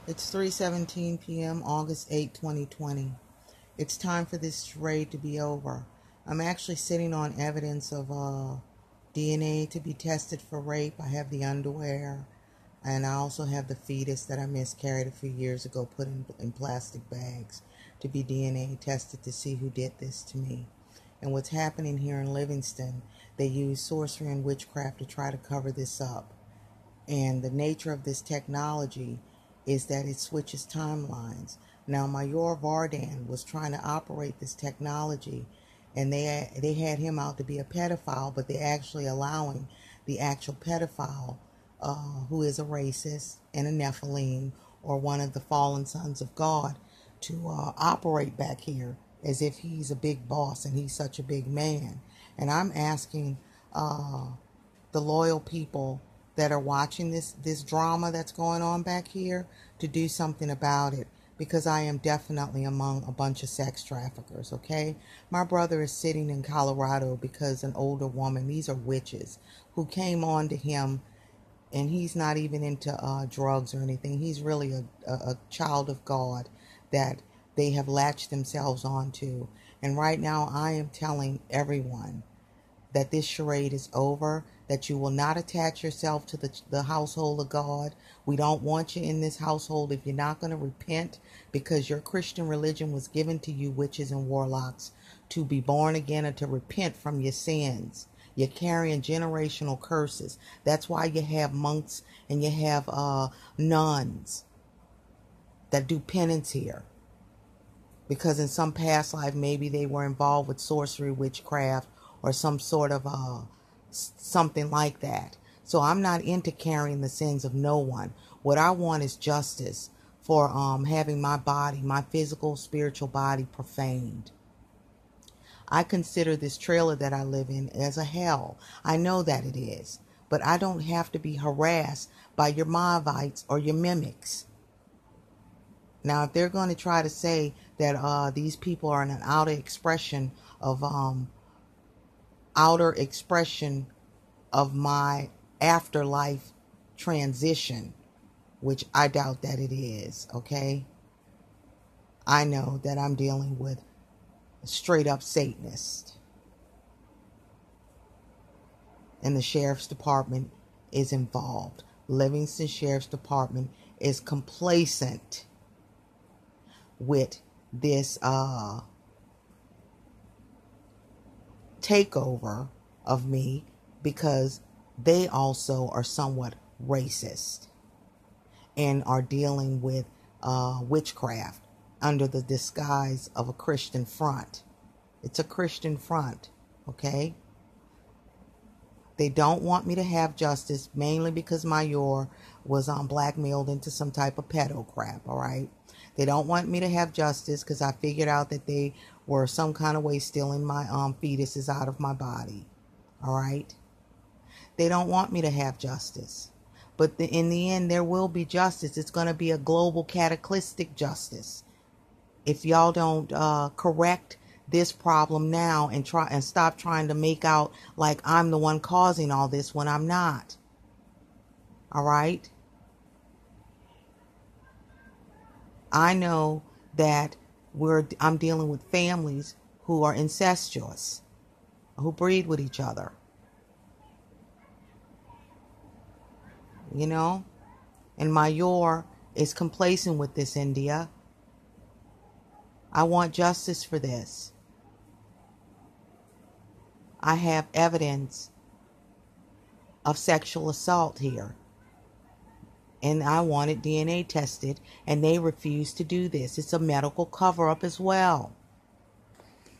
It's 3:17 p.m., August 8, 2020. It's time for this charade to be over. I'm actually sitting on evidence of DNA to be tested for rape. I have the underwear, and I also have the fetus that I miscarried a few years ago, put in plastic bags to be DNA tested to see who did this to me. And what's happening here in Livingston, they use sorcery and witchcraft to try to cover this up. And the nature of this technology is that it switches timelines. Now, Major Vardan was trying to operate this technology, and they had him out to be a pedophile, but they're actually allowing the actual pedophile, who is a racist and a Nephilim, or one of the fallen sons of God, to operate back here as if he's a big boss and he's such a big man. And I'm asking the loyal people that are watching this drama that's going on back here to do something about it, because I am definitely among a bunch of sex traffickers, okay? My brother is sitting in Colorado because an older woman, these are witches, who came on to him, and he's not even into drugs or anything. He's really a child of God that they have latched themselves onto. And right now I am telling everyone that this charade is over, that you will not attach yourself to the household of God. We don't want you in this household if you're not going to repent, because your Christian religion was given to you, witches and warlocks, to be born again and to repent from your sins. You're carrying generational curses. That's why you have monks and you have nuns that do penance here. Because in some past life, maybe they were involved with sorcery, witchcraft, or some sort of something like that. So I'm not into carrying the sins of no one. What I want is justice for having my body, my physical, spiritual body profaned. I consider this trailer that I live in as a hell. I know that it is. But I don't have to be harassed by your Moabites or your mimics. Now, if they're going to try to say that these people are an outer expression of my afterlife transition, which I doubt that it is, okay? I know that I'm dealing with a straight up Satanist. And the Sheriff's Department is involved. Livingston Sheriff's Department is complacent with this takeover of me, because they also are somewhat racist and are dealing with witchcraft under the disguise of a Christian front. It's a Christian front, okay? They don't want me to have justice, mainly because Major was blackmailed into some type of pedo crap, all right? They don't want me to have justice because I figured out that they were some kind of way stealing my fetuses out of my body, all right? They don't want me to have justice. But in the end, there will be justice. It's going to be a global cataclysmic justice. If y'all don't correct this problem now and stop trying to make out like I'm the one causing all this when I'm not. All right? I know that I'm dealing with families who are incestuous, who breed with each other. You know? And Major is complacent with this, India. I want justice for this. I have evidence of sexual assault here. And I wanted DNA tested, and they refused to do this. It's a medical cover-up as well.